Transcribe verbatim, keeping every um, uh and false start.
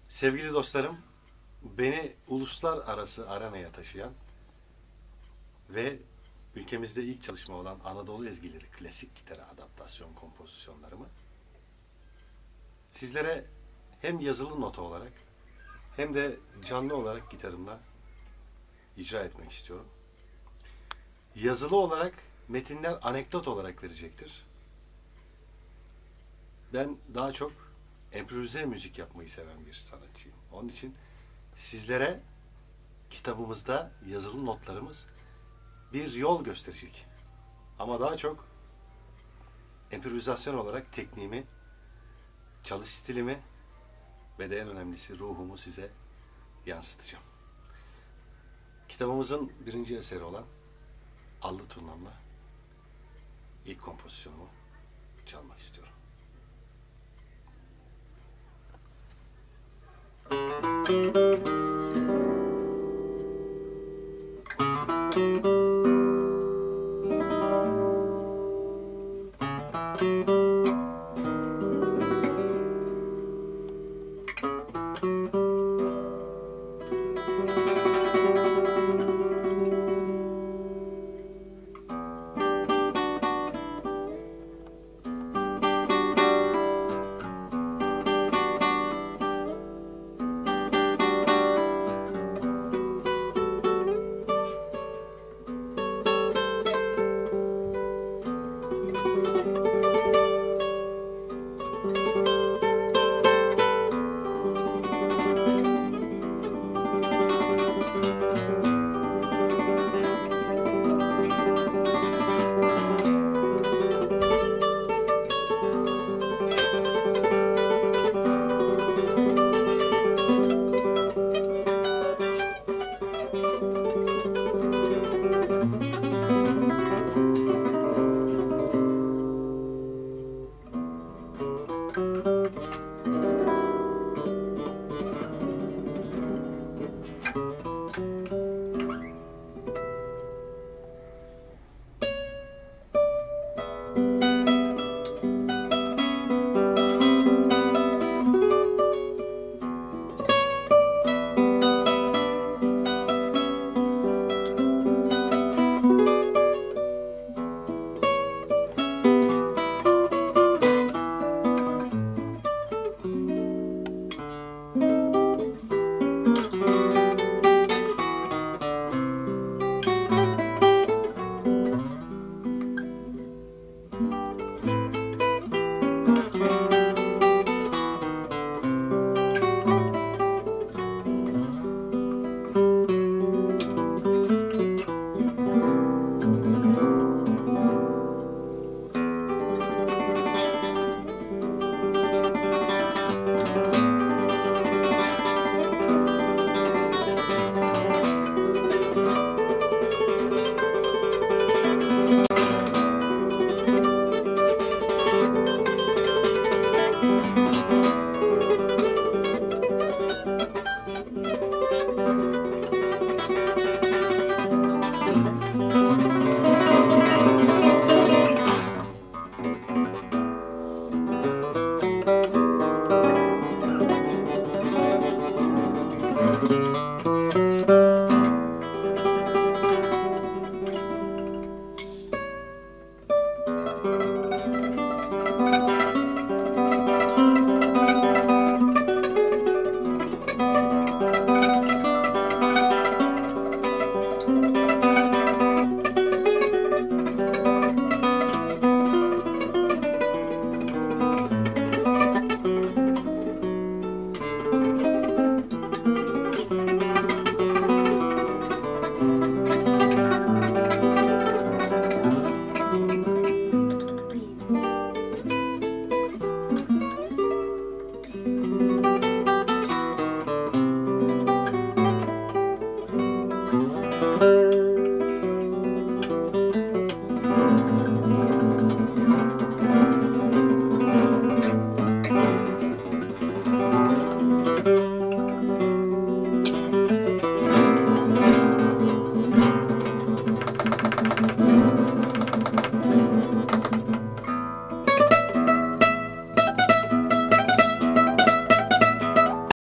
Sevgili dostlarım, beni uluslararası arenaya taşıyan ve ülkemizde ilk çalışma olan Anadolu ezgileri klasik gitara adaptasyon kompozisyonlarımı sizlere hem yazılı nota olarak hem de canlı olarak gitarımla icra etmek istiyorum. Yazılı olarak metinler anekdot olarak verecektir. Ben daha çok improvize müzik yapmayı seven bir sanatçıyım. Onun için sizlere kitabımızda yazılı notlarımız bir yol gösterecek. Ama daha çok improvizasyon olarak tekniğimi, çalış stilimi ve de en önemlisi ruhumu size yansıtacağım. Kitabımızın birinci eseri olan Allı Turnam'la ilk kompozisyonumu çalmak istiyorum. Thank you.